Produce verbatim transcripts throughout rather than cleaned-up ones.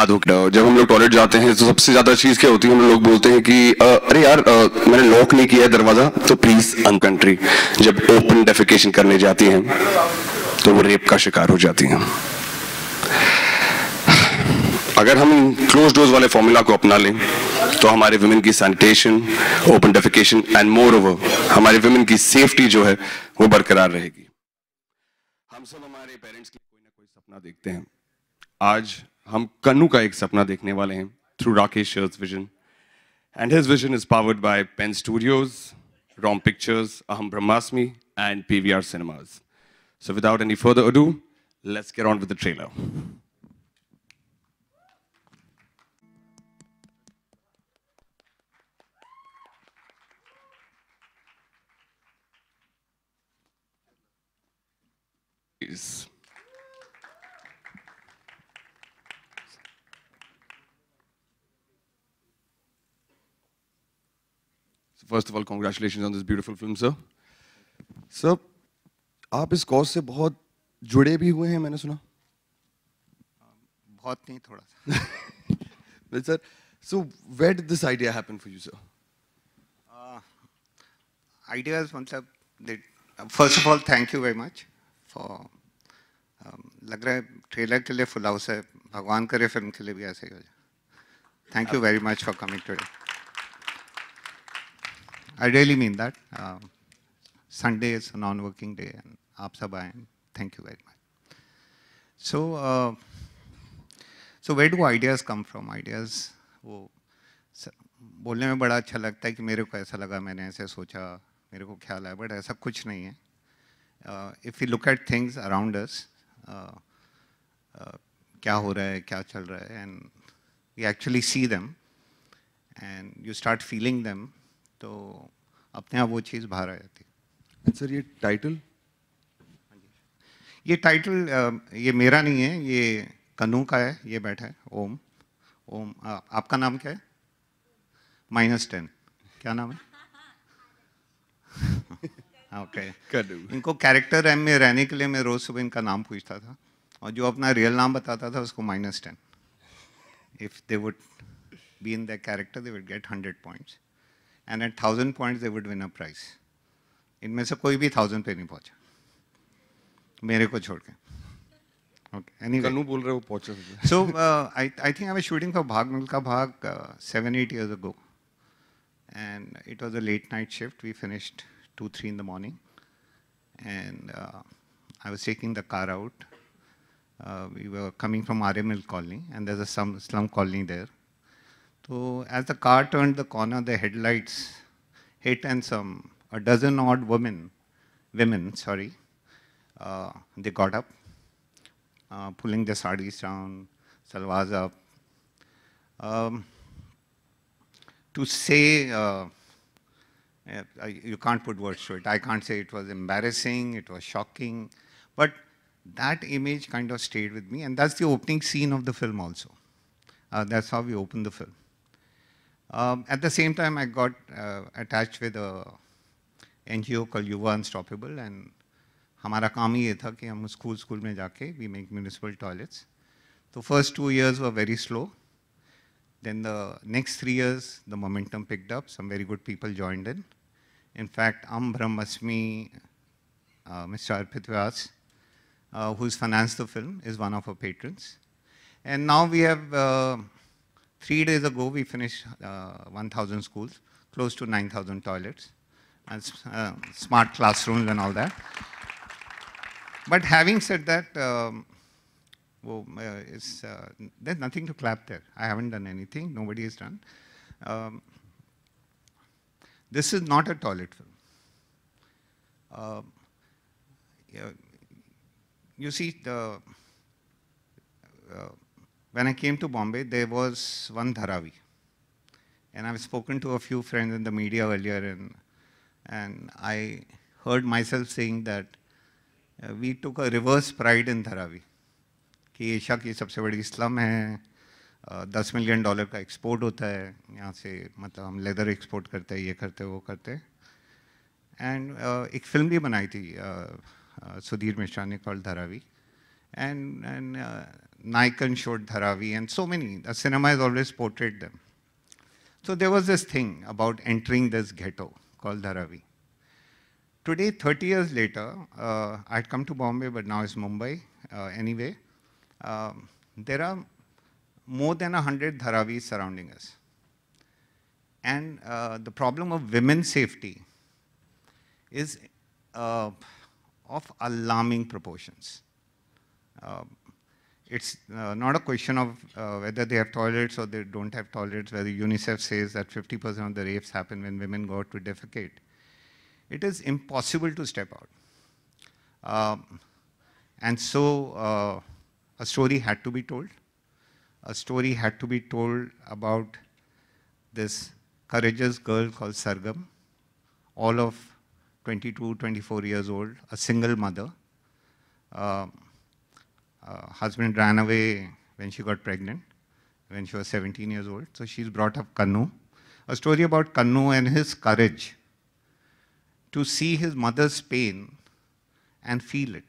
याद हो जब हम लोग टॉयलेट जाते हैं तो सबसे ज्यादा चीज क्या होती है, हम लोग बोलते हैं कि अरे यार मैंने लॉक नहीं किया है दरवाजा, तो प्लीज अनकंट्री जब ओपन डेफिकेशन करने जाती हैं तो वो रेप का शिकार हो जाती हैं। अगर हम क्लोज डोर्स वाले फॉर्मूला को अपना लें तो हमारे विमेन की sanitation, open defecation and more over हमारे विमेन की सेफ्टी जो है वो बरकरार रहेगी। हम सब हमारे पेरेंट्स के कोई ना कोई सपना देखते हैं। आज हम कन्नू का एक सपना देखने वाले हैं through Rakesh sir's vision, and his vision is powered by Pen Studios, ROMP Pictures, Aham Brahmasmi and PVR Cinemas. So without any further ado, let's get on with the trailer. Please. So first of all, congratulations on this beautiful film, sir. Sir, आप इस cause से बहुत जुड़े भी हुए हैं, मैंने सुना। बहुत नहीं, थोड़ा सा। Sir, so where did this idea happen for you, sir? uh, ideas मतलब first of all thank you very much for um, लग रहा है ट्रेलर के लिए फुल हाउस है, भगवान करे फिल्म के लिए भी ऐसे ही हो जाए। Thank you very much for coming today. I really mean that. Sunday is a non-working day, and आप सब आए, thank you very much. So, uh, so where do ideas come from? Ideas वो बोलने में बड़ा अच्छा लगता है कि मेरे को ऐसा लगा, मैंने ऐसे सोचा, मेरे को ख्याल आया, बट ऐसा कुछ नहीं है। uh, if we look at things around us, uh, uh, क्या हो रहा है, क्या चल रहा है, and we actually see them, and you start feeling them, तो अपने आप वो चीज़ बाहर आ जाती है। सर, ये टाइटल ये टाइटल ये मेरा नहीं है, ये कन्नू का है, ये बैठा है ओम। ओम, आ, आपका नाम क्या है? माइनस टेन, क्या नाम है? ओके, कन्नू। इनको कैरेक्टर एम में रहने के लिए मैं रोज सुबह इनका नाम पूछता था, और जो अपना रियल नाम बताता था उसको minus ten. If they would be in the character they would get hundred points, and eight thousand points they would win a prize. इनमें से कोई भी थाउजेंड पे नहीं पहुंचा, मेरे को छोड़ के। ओके, एनीवे, कन्नू बोल रहे हो पहुंचा। So I I think I was shooting for Bhaag Milkha Bhaag seven eight years ago, and it was a late night shift. We finished two three in the morning, and I was taking the car out. We were coming from Aarey milk colony, and there is a slum colony there. तो as the car turned the corner, the headlights hit, and some a dozen odd women, women, sorry, uh, they got up, uh, pulling their sarees down, salwars up. Um, to say, uh, uh, you can't put words to it. I can't say it was embarrassing, it was shocking, but that image kind of stayed with me, and that's the opening scene of the film also. Uh, that's how we open the film. Um, at the same time, I got uh, attached with a N G O called Yuva Unstoppable, and हमारा काम ही ये था कि हम school school में जाके we make municipal toilets. So first two years were very slow. Then the next three years, the momentum picked up. Some very good people joined in. In fact, Am Brahmasmi, uh, Mister Arpit Vyas, uh, who's financed the film, is one of our patrons. And now we have, uh, three days ago, we finished uh, one thousand schools, close to nine thousand toilets, and uh, smart classrooms and all that. But having said that, um, well, uh, it's, uh, there's nothing to clap there. I haven't done anything. Nobody has done. Um, this is not a toilet film. Uh, yeah, you see, the, uh, when I came to Bombay, there was one Dharavi. And I've spoken to a few friends in the media earlier, and, and I heard myself saying that uh, we took a reverse pride in Dharavi. कि Asia की सबसे बड़ी slum है, दस million dollar का export होता है यहाँ से, मतलब हम लेदर एक्सपोर्ट करते हैं, ये करते हैं, वो करते हैं। एंड uh, एक फिल्म भी बनाई थी uh, uh, सुधीर मिश्रा ने, called Dharavi, And, and uh, Nikon showed Dharavi, and so many. The cinema has always portrayed them. So there was this thing about entering this ghetto called Dharavi. Today, thirty years later, uh, I'd come to Bombay, but now it's Mumbai. Uh, anyway, um, there are more than one hundred Dharavis surrounding us. And uh, the problem of women's safety is uh, of alarming proportions. Uh, it's uh, not a question of uh, whether they have toilets or they don't have toilets, whether UNICEF says that fifty percent of the rapes happen when women go out to defecate. It is impossible to step out. Um, and so uh, a story had to be told. A story had to be told about this courageous girl called Sargam, all of twenty-two, twenty-four years old, a single mother. Uh, uh, husband ran away when she got pregnant, when she was seventeen years old. So she's brought up Kannu. A story about Kannu and his courage to see his mother's pain and feel it,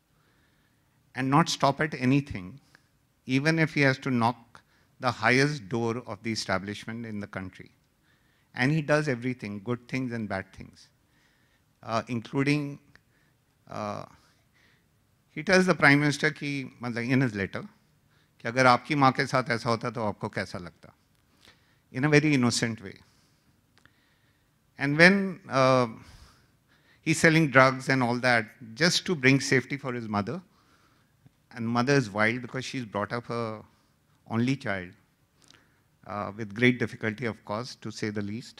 and not stop at anything, even if he has to knock the highest door of the establishment in the country. And he does everything, good things and bad things, uh, including, uh, he tells the Prime Minister ki, in his letter, कि अगर आपकी माँ के साथ ऐसा होता तो आपको कैसा लगता? In a very innocent way. And when uh, he's selling drugs and all that, just to bring safety for his mother, and mother is wild because she's brought up her only child uh, with great difficulty, of course, to say the least.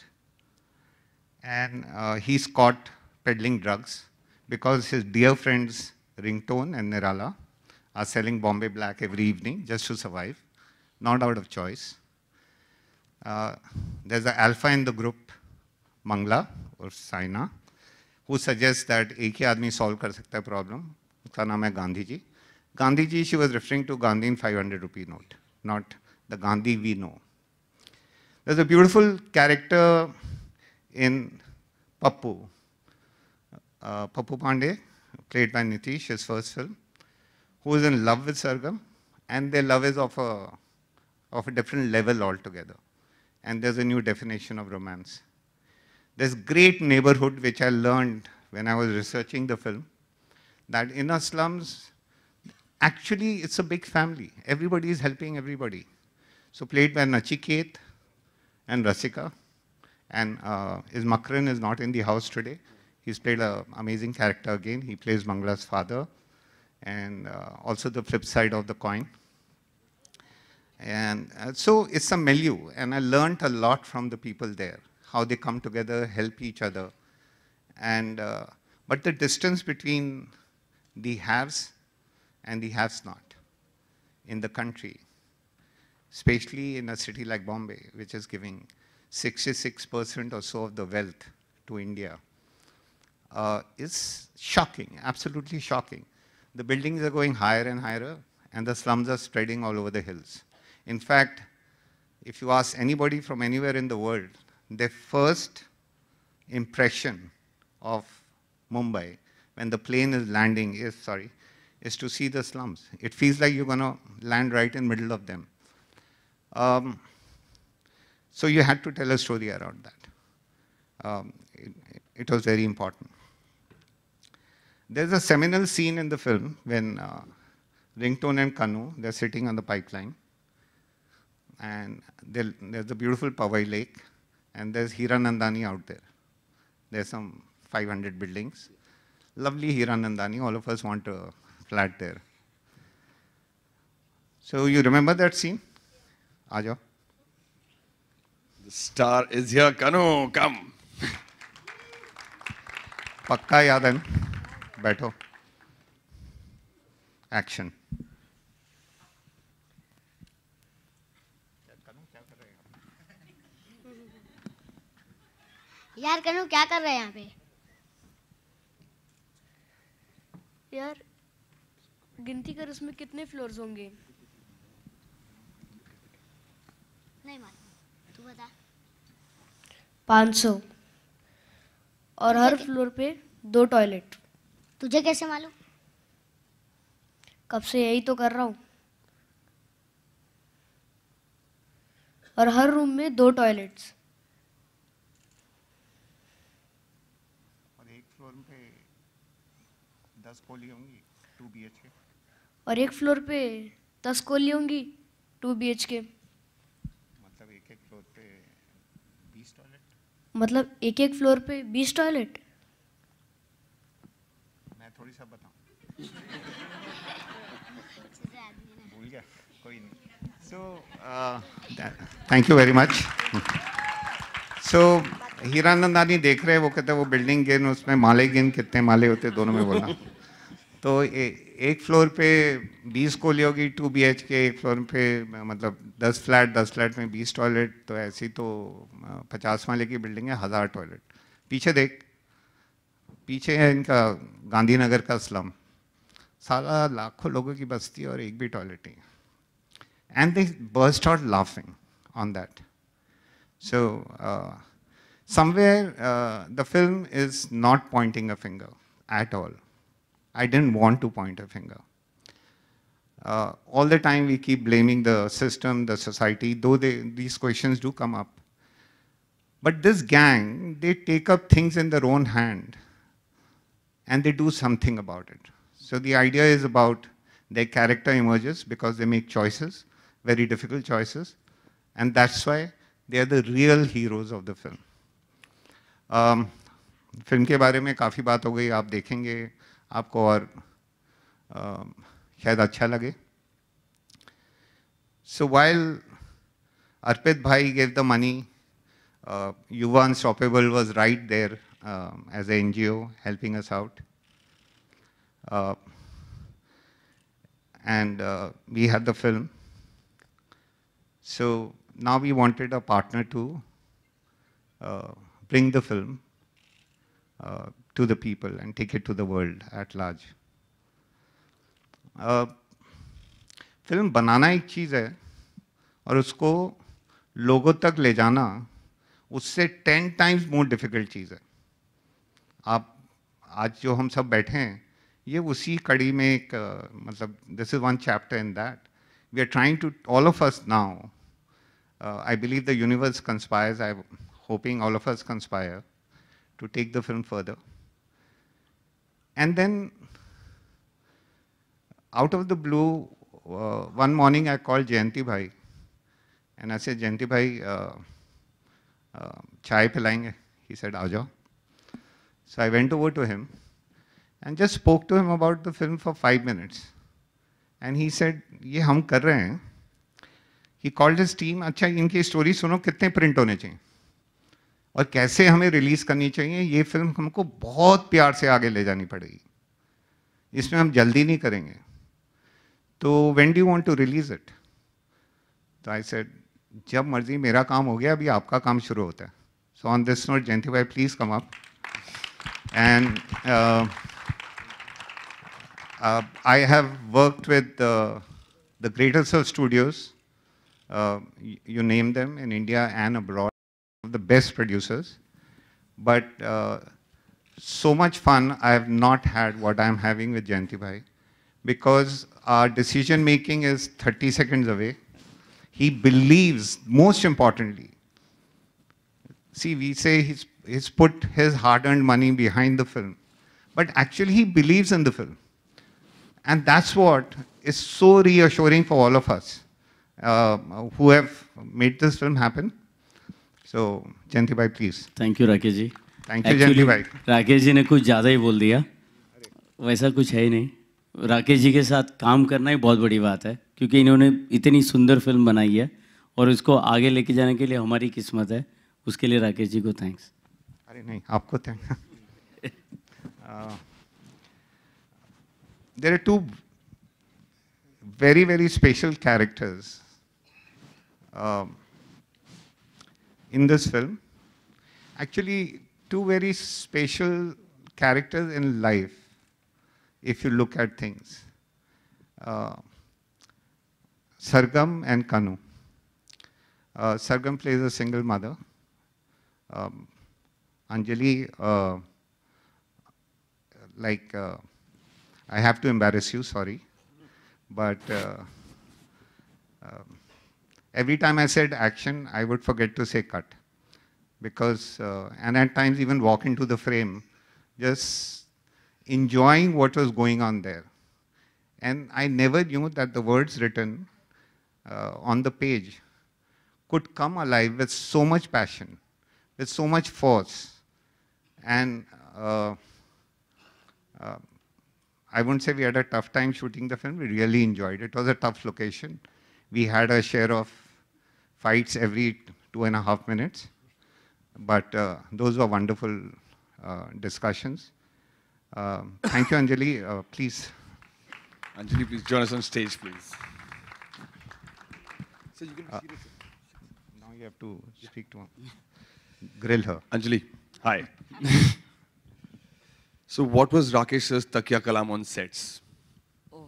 And uh, he's caught peddling drugs because his dear friends Ringtone and Nirala are selling Bombay Black every evening just to survive, not out of choice. Uh, there's an alpha in the group, Mangla or Saina, who suggests that एक ही आदमी solve कर सकता है problem. उसका नाम है Gandhi ji. Gandhi ji, she was referring to Gandhi in five hundred rupee note, not the Gandhi we know. There's a beautiful character in Pappu. Uh, Pappu Pandey, played by Nitish, his first film, who is in love with Sargam, and their love is of a, of a different level altogether. And there's a new definition of romance. There's great neighborhood, which I learned when I was researching the film, that inner slums, actually, it's a big family. Everybody is helping everybody. So played by Nachiket and Rasika. And uh, his Makran is not in the house today. He's played an amazing character again. He plays Mangla's father. And uh, also the flip side of the coin. And uh, so it's a milieu. And I learned a lot from the people there, how they come together, help each other. And, uh, but the distance between the haves and the haves not in the country, especially in a city like Bombay, which is giving sixty-six percent or so of the wealth to India, uh, is shocking, absolutely shocking. The buildings are going higher and higher, and the slums are spreading all over the hills. In fact, if you ask anybody from anywhere in the world, their first impression of Mumbai when the plane is landing is, sorry, is to see the slums. It feels like you're going to land right in the middle of them. Um, so you had to tell a story around that. Um, it, it was very important. There's a seminal scene in the film when uh, Ringtone and Kannu, they're sitting on the pipeline. And there's a beautiful Powai Lake. And there's Hiranandani out there. There's some five hundred buildings. Lovely Hiranandani. All of us want a flat there. So you remember that scene? Aajo. The star is here. Kannu, come. Pakka yaad hai na? Baitho. Action. यार कन्नू क्या कर रहे हैं यहाँ पे? यार गिनती कर उसमें कितने फ्लोर्स होंगे? नहीं मालूम, तू बता। पाँच सौ और हर फ्लोर पे दो टॉयलेट। तुझे कैसे मालूम? कब से यही तो कर रहा हूँ। और हर रूम में दो टॉयलेट्स। और एक फ्लोर पे दस कोली होंगी, टू बी एच के। और एक फ्लोर पे दस कोली होंगी, टू बी एच के। मतलब एक एक फ्लोर पे बीस टॉयलेट। मतलब एक एक फ्लोर पे बीस टॉयलेट। मैं थोड़ी सा बताऊं, भूल गया, कोई नहीं। So thank you very much. So Hiranandani देख रहे हैं, वो कहते हैं वो बिल्डिंग गिन, उसमें माले गिन, कितने माले होते दोनों में बोलना। तो ए, एक फ्लोर पे बीस कोली होगी, टू बी एच के। एक फ्लोर पे मतलब दस फ्लैट, दस फ्लैट में बीस टॉयलेट, तो ऐसी तो पचास माले की बिल्डिंग है, हज़ार टॉयलेट। पीछे देख, पीछे है इनका गांधीनगर का स्लम, सारा लाखों लोगों की बस्ती और एक भी टॉयलेट नहीं। And they burst out laughing on that. So somewhere uh, the film is not pointing a finger at all. I didn't want to point a finger. Uh, all the time we keep blaming the system, the society, though they, these questions do come up. But this gang, they take up things in their own hand and they do something about it. So the idea is about their character emerges because they make choices, very difficult choices, and that's why they are the real heroes of the film. Um, film के बारे में काफ़ी बात हो गई, आप देखेंगे, आपको और uh, शायद अच्छा लगे. So while Arpit Bhai gave the money, uh, Yuva Unstoppable was right there um, as an N G O helping us out. Uh, and uh, we had the film. So now we wanted a partner to uh, bring the film uh, to the people and take it to the world at large. Uh, film बनाना एक चीज़ है और उसको लोगों तक ले जाना उससे टेन टाइम्स मोर डिफिकल्ट चीज़ है. आप आज जो हम सब बैठे हैं ये उसी कड़ी में एक uh, मतलब this is one chapter in that we are trying to all of us now. I believe the universe conspires. I hoping all of us conspire to take the film further. And then, out of the blue, uh, one morning I called Jayanti Bhai, and I said, Jayanti Bhai, uh, uh, chai pilayenge? He said, Aajao. So I went over to him and just spoke to him about the film for five minutes. And he said, ये हम कर रहे हैं. He called his team, अच्छा इनकी story सुनो, कितने print होने चाहिए और कैसे हमें रिलीज करनी चाहिए. ये फिल्म हमको बहुत प्यार से आगे ले जानी पड़ेगी, इसमें हम जल्दी नहीं करेंगे. तो when do you want to release it? तो आई सेड, जब मर्जी, मेरा काम हो गया, अभी आपका काम शुरू होता है. So on this note, Jayanti Bhai please come up. And I have worked with the greatest of studios. You name them in India and abroad. The best producers, but uh, so much fun I have not had what I am having with Jayanti Bhai, because our decision making is thirty seconds away. He believes, most importantly, see, we say he's, he's put his hard-earned money behind the film, but actually he believes in the film. And that's what is so reassuring for all of us uh, who have made this film happen. So, Jayanti Bhai, please. Thank you, Rakesh ji. Thank you, Jayanti Bhai. Rakesh ji ने कुछ ज़्यादा ही बोल दिया, वैसा कुछ है ही नहीं. राकेश जी के साथ काम करना ही बहुत बड़ी बात है, क्योंकि इन्होंने इतनी सुंदर फिल्म बनाई है और उसको आगे लेके जाने के लिए हमारी किस्मत है. उसके लिए राकेश जी को थैंक्स. अरे नहीं, आपको thanks. There are two very, very special characters um, in this film. Actually, two very special characters in life, if you look at things. Uh, Sargam and Kanu. Uh, Sargam plays a single mother. Um, Anjali, uh, like, uh, I have to embarrass you, sorry. But uh, um, every time I said action, I would forget to say cut. Because, uh, and at times even walk into the frame, just enjoying what was going on there. And I never knew that the words written uh, on the page could come alive with so much passion, with so much force. And uh, uh, I wouldn't say we had a tough time shooting the film, we really enjoyed it. It was a tough location. We had a share of fights every two and a half minutes. But uh, those were wonderful uh, discussions. Uh, thank you, Anjali. Uh, please. Anjali, please join us on stage, please. So you can Uh, now you have to speak to her. Grill her. Anjali, hi. So what was Rakesh's Takya Kalam on sets? Oh.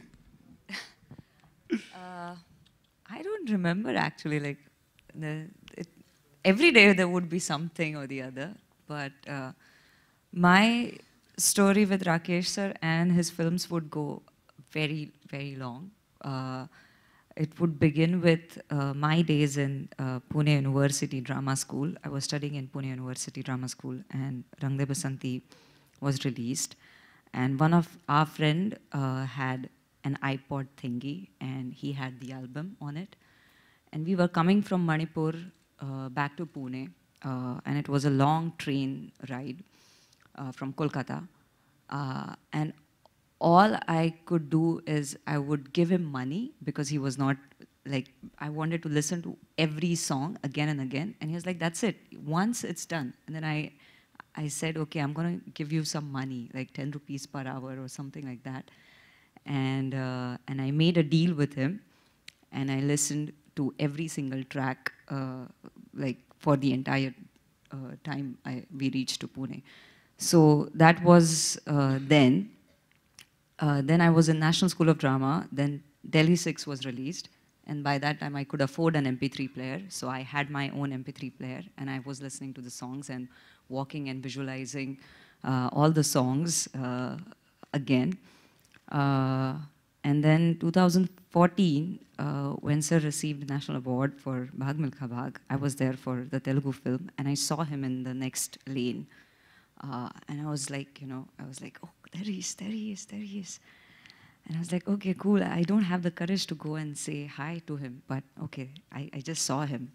uh, I don't remember actually. Like the, it, every day there would be something or the other. But uh, my story with Rakesh sir and his films would go very, very long. Uh, it would begin with uh, my days in uh, Pune University Drama School. I was studying in Pune University Drama School, and Rang De Basanti was released. And one of our friend uh, had an iPod thingy, and he had the album on it. And we were coming from Manipur uh, back to Pune, uh, and it was a long train ride uh, from Kolkata. Uh, and all I could do is I would give him money because he was not, like, I wanted to listen to every song again and again. And he was like, that's it. Once it's done. And then I, I said, okay, I'm going to give you some money, like ten rupees per hour or something like that. And, uh, and I made a deal with him. And I listened to every single track, uh, like, for the entire uh, time I, we reached to Pune. So that was uh, then. Uh, then I was in National School of Drama. Then Delhi six was released. And by that time, I could afford an M P three player. So I had my own M P three player. And I was listening to the songs and walking and visualizing uh, all the songs uh, again. Uh, and then two thousand fourteen, uh, when Sir received the National Award for Bhag Milkha Bhag, I was there for the Telugu film. And I saw him in the next lane. Uh, and I was like, you know, I was like, oh, there he is, there he is, there he is. And I was like, okay, cool. I don't have the courage to go and say hi to him, but okay, I, I just saw him.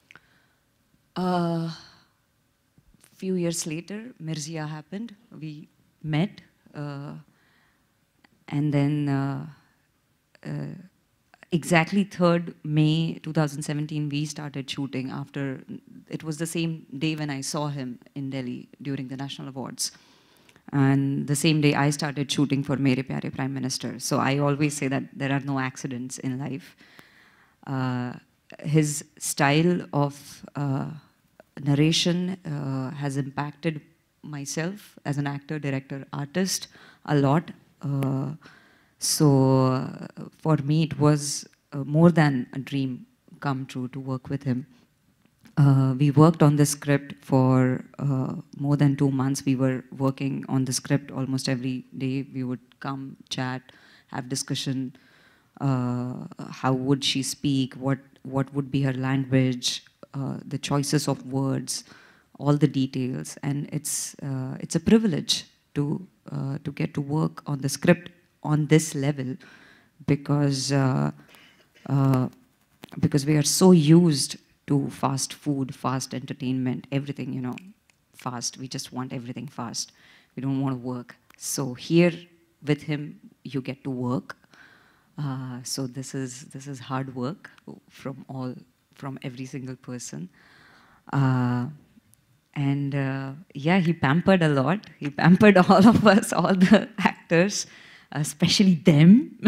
A uh, few years later, Mirzia happened. We met. Uh, and then uh, uh, exactly third May two thousand seventeen, we started shooting after, it was the same day when I saw him in Delhi during the National Awards. And the same day I started shooting for Mere Pyare Prime Minister. So I always say that there are no accidents in life. Uh, his style of uh, narration uh, has impacted myself as an actor, director, artist a lot. Uh, so uh, for me, it was uh, more than a dream come true to work with him. Uh, we worked on the script for uh, more than two months. We were working on the script almost every day. We would come, chat, have discussion. Uh, how would she speak? What, what would be her language? Uh, the choices of words, all the details. And it's, uh, it's a privilege to, uh, to get to work on the script on this level because, uh, uh, because we are so used to fast food, fast entertainment, everything, you know, fast. We just want everything fast. We don't want to work. So here with him, you get to work. Uh, so this is this is hard work from all from every single person. Uh, and uh, yeah, he pampered a lot. He pampered all of us, all the actors, especially them.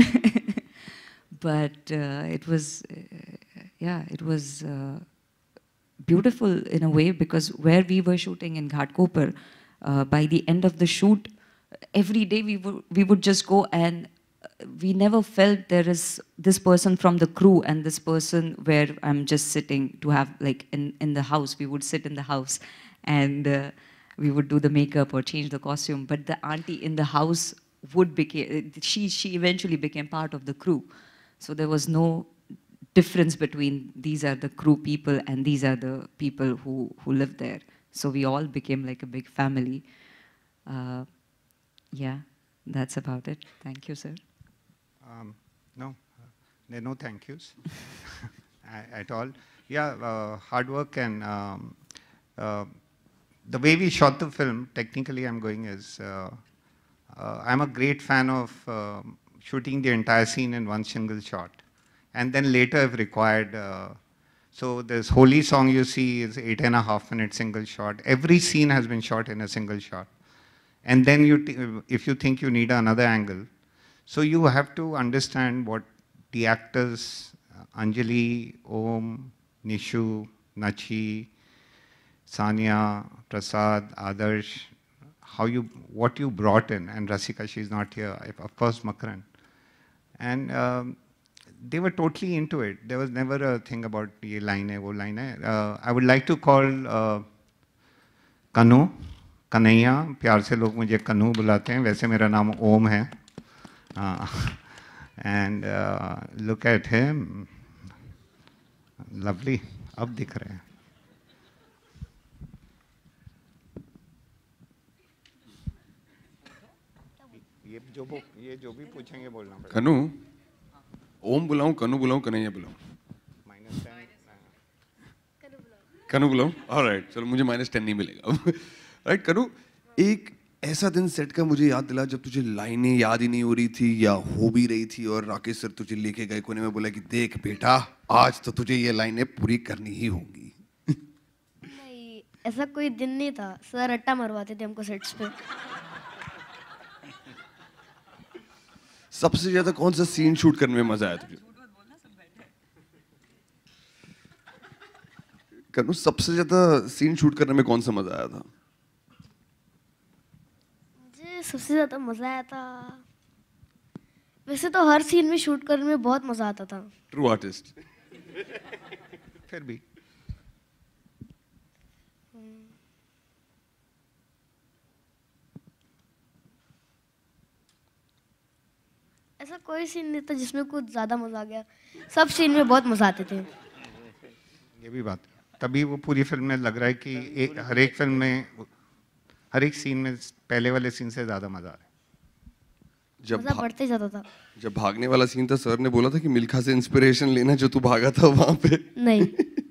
But uh, it was. Uh, Yeah, it was uh, beautiful in a way because where we were shooting in Ghatkopar, uh, by the end of the shoot, every day we would, we would just go and we never felt there is this person from the crew and this person where I'm just sitting to have like in, in the house. We would sit in the house and uh, we would do the makeup or change the costume. But the auntie in the house would became, she, she eventually became part of the crew. So there was no difference between these are the crew people and these are the people who, who live there. So we all became like a big family. Uh, yeah, that's about it. Thank you, sir. Um, no, there are no thank yous at all. Yeah, uh, hard work and um, uh, the way we shot the film, technically I'm going is, uh, uh, I'm a great fan of uh, shooting the entire scene in one single shot. And then later if required, uh, so this holy song you see is eight and a half minute single shot. Every scene has been shot in a single shot. And then you, t if you think you need another angle, so you have to understand what the actors, uh, Anjali, Om, Nishu, Nachi, Sanya, Prasad, Adarsh, how you, what you brought in, and Rasika, she's not here, of course Makaran. And um, they were totally into it. There was never a thing about ye line hai, wo line hai. Uh, I would like to call uh, Kanu, Kanaiya, प्यार से लोग मुझे कन्नू बुलाते हैं, वैसे मेरा नाम ओम है. Uh, and uh, look at him, lovely, अब दिख रहे हैं. ये जो वो ये जो भी पूछेंगे बोलना पड़ेगा. कनु, ओम बुलाऊं, कनु बुलाऊं, कन्हैया बुलाऊं. Minus ten. कनु बुलाऊं? ऑलराइट, चलो मुझे माइनस टेन नहीं मिलेगा. राइट कनु, एक ऐसा दिन सेट का मुझे याद दिला जब तुझे लाइनें याद ही नहीं हो रही थी या हो भी रही थी और राकेश सर तुझे लेके गए कोने में, बोला कि देख बेटा आज तो तुझे ये लाइनें पूरी करनी ही होंगी. नहीं, ऐसा कोई दिन नहीं था. सर रट्टा मरवाते थे हमको सेट्स पे. सबसे ज्यादा कौन सा सीन शूट करने में मजा आया तुझे? कनु, सबसे ज्यादा सीन शूट करने में कौन सा मजा आया था? सबसे ज़्यादा मज़ा आया था, वैसे तो हर सीन में शूट करने में बहुत मज़ा आता था. True artist. फिर भी ऐसा कोई सीन नहीं था जिसमें कुछ ज़्यादा मज़ा आ गया. सब सीन में बहुत मज़ा आते थे. ये भी बात है. तभी वो पूरी फिल्म में लग रहा है कि एक, हर एक फिल्म में हर एक सीन में पहले वाले सीन से ज़्यादा मज़ा आ रहा है. जब मज़ा बढ़ते जाता था. जब भागने वाला सीन था सर ने बोला था कि मिल्खा से इंस्पिरेशन लेना जो तू भागा था वहां पे. नहीं.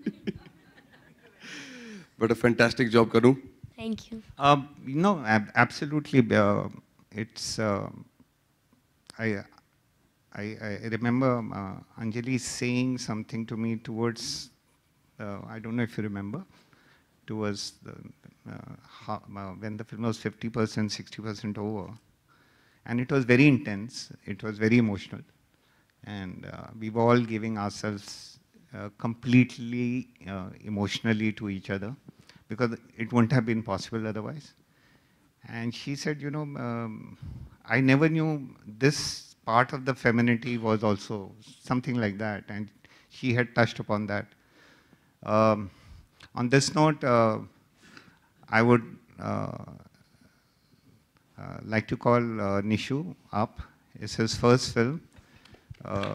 बट अ फैंटास्टिक जॉब करूं. Thank you. No absolutely it's I I, I remember uh, Anjali saying something to me towards, uh, I don't know if you remember, towards the, uh, how, uh, when the film was fifty percent, sixty percent over. And it was very intense, it was very emotional. And uh, we were all giving ourselves uh, completely uh, emotionally to each other, because it wouldn't have been possible otherwise. And she said, you know, um, I never knew this part of the femininity was also something like that, and she had touched upon that. Um, on this note, uh, I would uh, uh, like to call uh, Nishu up. It's his first film. Uh,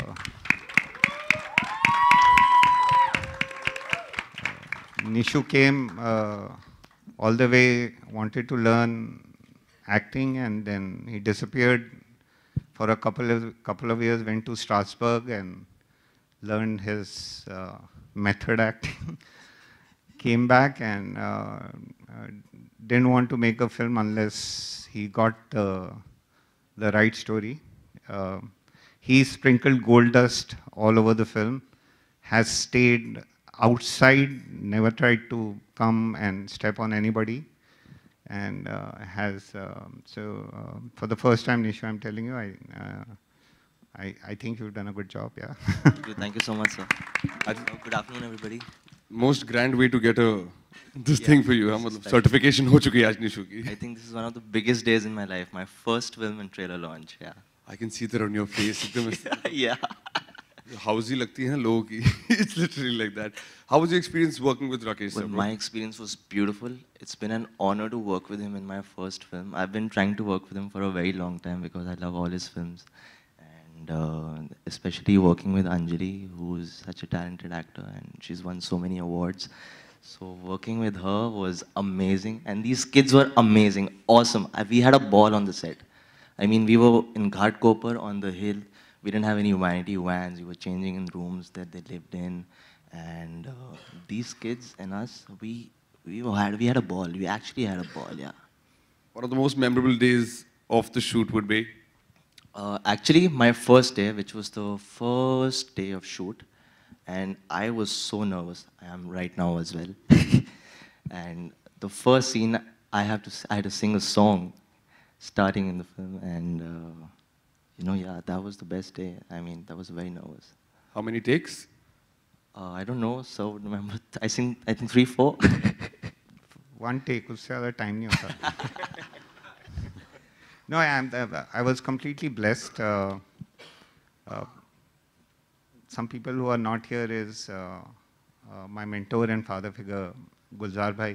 Nishu came uh, all the way, wanted to learn acting, and then he disappeared for a couple of couple of years, went to Strasbourg and learned his uh, method acting. Came back and uh, uh, didn't want to make a film unless he got uh, the right story. Uh, he sprinkled gold dust all over the film, has stayed outside, never tried to come and step on anybody. And uh, has, um, so uh, for the first time, Nishu, I'm telling you, I, uh, I, I think you've done a good job, yeah. Thank you, thank you so much, sir. Uh, good afternoon, everybody. Most grand way to get a this Yeah, thing for you, huh? मतलब certification हो चुकी है आज निशु की. I think this is one of the biggest days in my life. My first film and trailer launch, yeah. I can see that on your face. एकदम Yeah. Housey लगती है ना लोगों की. It's literally like that. How was your experience working with Rakesh? Well, sir, my experience was beautiful. It's been an honor to work with him in my first film. I've been trying to work with him for a very long time because I love all his films. And uh, especially working with Anjali, who's such a talented actor, and she's won so many awards. So working with her was amazing. And these kids were amazing, awesome. I, we had a ball on the set. I mean, we were in Ghatkopar on the hill. We didn't have any humanity vans. We were changing in rooms that they lived in. And uh, these kids and us, we, we, had, we had a ball. We actually had a ball, yeah. One of the most memorable days of the shoot would be? Uh, actually, my first day, which was the first day of shoot, and I was so nervous. I am right now as well. And the first scene, I have to, I had to sing a song starting in the film, and uh, you know, yeah, that was the best day. I mean, that was very nervous. How many takes? Uh, I don't know, so remember, I think, I think three, four. One take, उससे ज़्यादा time नहीं होता. No, I am. I was completely blessed. Uh, uh, some people who are not here is uh, uh, my mentor and father figure, Gulzar Bhai,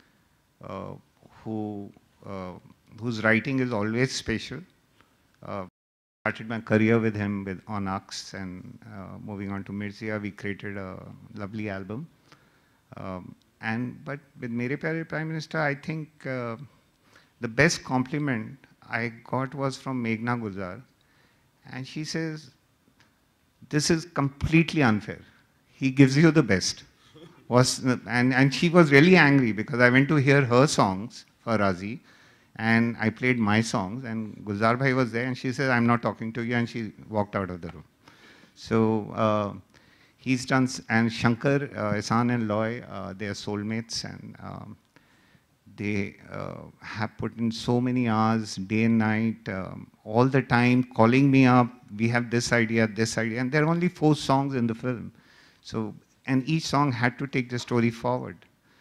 uh, who uh, whose writing is always special. Uh, started my career with him with on Ux, and uh, moving on to Mirzia, we created a lovely album. Um, and but with Mere Pyare Prime Minister, I think uh, the best compliment I got was from Meghna Gulzar, and she says, "This is completely unfair. He gives you the best." Was and and she was really angry because I went to hear her songs for Razi. And I played my songs, and Gulzar Bhai was there, and she said, "I'm not talking to you," and she walked out of the room. So uh, he's done, and Shankar, uh, Ehsaan and Loy, uh, they are soulmates, and um, they uh, have put in so many hours, day and night, um, all the time, calling me up. We have this idea, this idea, and there are only four songs in the film. So, and each song had to take the story forward.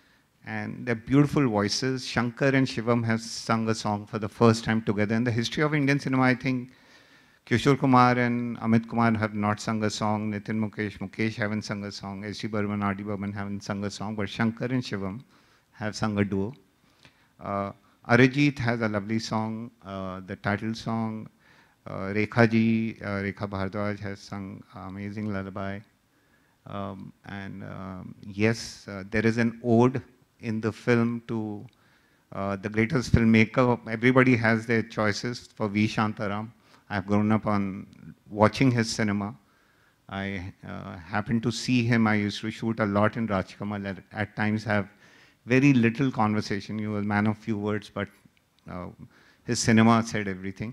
And they're beautiful voices. Shankar and Shivam have sung a song for the first time together. In the history of Indian cinema, I think Kishore Kumar and Amit Kumar have not sung a song. Nitin Mukesh, Mukesh haven't sung a song. S D Burman, R D Burman haven't sung a song. But Shankar and Shivam have sung a duo. Uh, Arijit has a lovely song, uh, the title song. Uh, Rekha ji, uh, Rekha Bhardwaj has sung amazing lullaby. Um, and um, yes, uh, there is an ode in the film to uh, the greatest filmmaker. Everybody has their choices. For V. Shantaram, I've grown up on watching his cinema. I uh, happened to see him. I used to shoot a lot in Rajkamal. At, at times have very little conversation. He was a man of few words, but uh, his cinema said everything.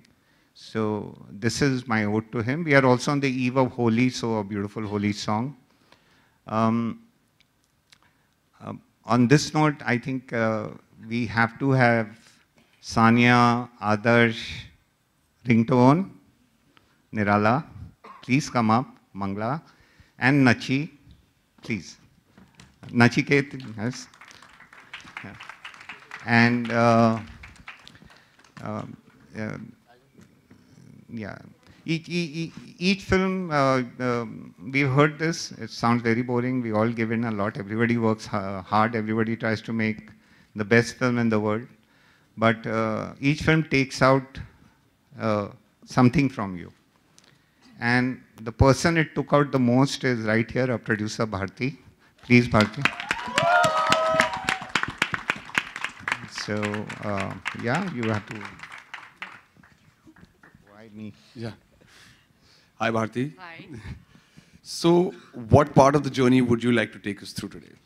So this is my ode to him. We are also on the eve of Holi, so a beautiful Holi song. Um, um, On this note, I think uh, we have to have Sania, Adarsh, Ringtone, Nirala, please come up, Mangla, and Nachi, please. Nachiket, yes. Yeah. And uh, uh, uh, yeah. Each, each, each film, uh, uh, we've heard this, it sounds very boring, we all give in a lot, everybody works hard, everybody tries to make the best film in the world, but uh, each film takes out uh, something from you. And the person it took out the most is right here, our producer Bharti. Please, Bharti. So, uh, yeah, you have to, why me? Yeah. Hi, Bharti. Hi. So, what part of the journey would you like to take us through today?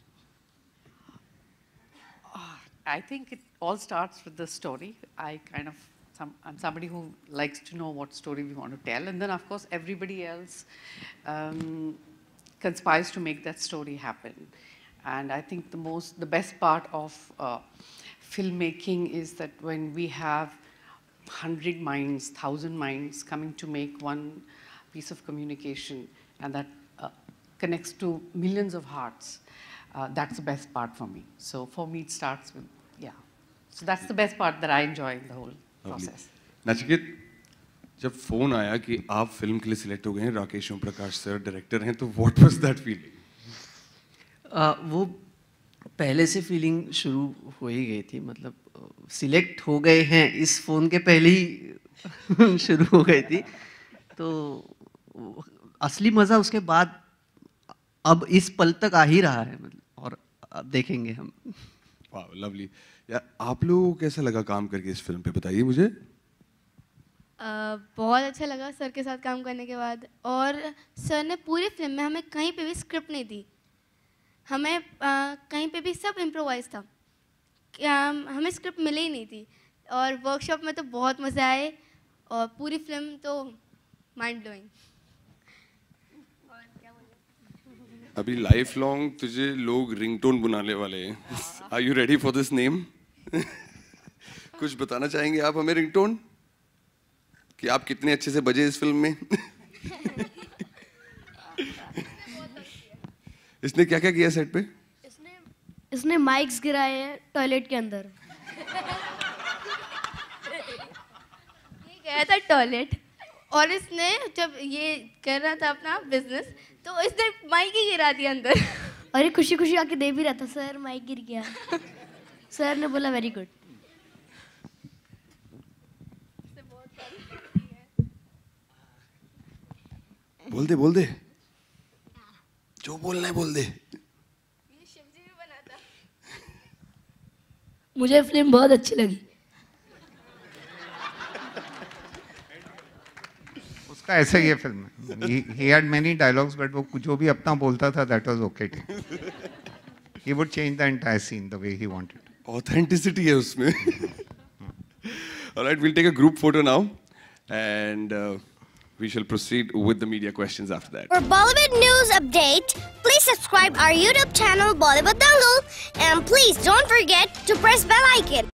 Uh, I think it all starts with the story. I kind of, some, I'm somebody who likes to know what story we want to tell. And then, of course, everybody else um, conspires to make that story happen. And I think the most, the best part of uh, filmmaking is that when we have hundred minds, thousand minds coming to make one piece of communication, and that uh, connects to millions of hearts. Uh, that's the best part for me. So for me, it starts with, yeah. So that's the best part that I enjoy in the whole Lovely. process. Nachiket? जब phone आया कि आप film के लिए select हो गए हैं, Rakesh Om Prakash sir director हैं, तो व्हाट वाज दैट फीलिंग? वो पहले से फीलिंग शुरू हो ही गई थी, मतलब सिलेक्ट हो गए हैं इस फ़ोन के पहले ही शुरू हो गई थी। तो असली मज़ा उसके बाद अब इस पल तक आ ही रहा है, मतलब, और अब देखेंगे हम। वाह, लवली। यार आप लोगों को कैसा लगा काम करके इस फिल्म पे, बताइए मुझे। uh, बहुत अच्छा लगा सर के साथ काम करने के बाद, और सर ने पूरी फिल्म में हमें कहीं पे भी स्क्रिप्ट नहीं दी, हमें uh, कहीं पे भी सब इम्प्रोवाइज था, um, हमें स्क्रिप्ट मिले ही नहीं थी। और वर्कशॉप में तो बहुत मज़ा आए, और पूरी फिल्म तो माइंड ब्लोइंग। अभी लाइफ लॉन्ग तुझे लोग रिंगटोन बुलाने वाले हैं। Are you ready for this name? कुछ बताना चाहेंगे आप हमें रिंगटोन, कि आप कितने अच्छे से बजे इस फिल्म में? इसने क्या क्या किया सेट पे? इसने इसने माइक्स गिराए हैं टॉयलेट के अंदर। ये गया था टॉयलेट, और इसने जब ये कर रहा था अपना बिजनेस, तो इसने माइक ही गिरा दिया अंदर। और ये खुशी खुशी आके दे भी रहा था, सर माइक गिर गया। सर ने बोला वेरी गुड। बोल दे बोल दे, जो बोलना है बोल दे। ये शिवजी भी बना था। मुझे फिल्म बहुत अच्छी लगी। उसका ऐसा ही है फिल्म में, he had many dialogues, but वो जो भी अपना बोलता था that was okay. He would change the entire scene the way he wanted. Authenticity है उसमें। All right, we'll take a group photo now, and uh, we shall proceed with the media questions after that. For Bollywood news update, please subscribe our YouTube channel Bollywood Dangle, and please don't forget to press bell icon.